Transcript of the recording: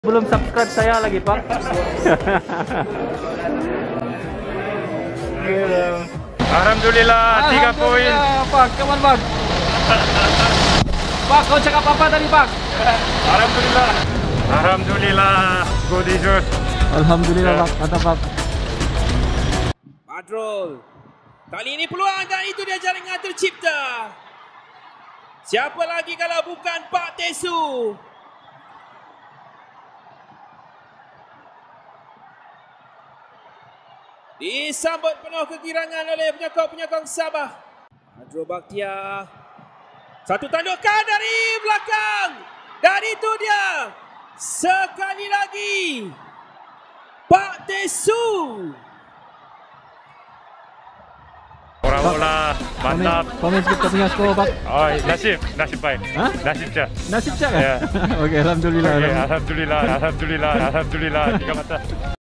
Belum subscribe saya lagi, Pak. Alhamdulillah, 3 poin. Pak, come on, Pak. Pak, kau cakap apa tadi, Pak? Alhamdulillah. Alhamdulillah, good result. Alhamdulillah, Pak. Mantap, Pak. Madrul. Kali ini peluang dan itu dia jaringan tercipta. Siapa lagi kalau bukan Pak Tesu? Disambut penuh kegirangan oleh penyokong-penyokong Sabah. Madrul Bakhtiar. Satu tandukan dari belakang. Dan itu dia. Sekali lagi. Pak Tesu. Bola-bola, mantap. Komen kita punya skor, Pak. Oh, nasib baik. Hah? Nasib cak. Nasib cak. Ya. Oke, alhamdulillah. Alhamdulillah, alhamdulillah, alhamdulillah. 3 mata.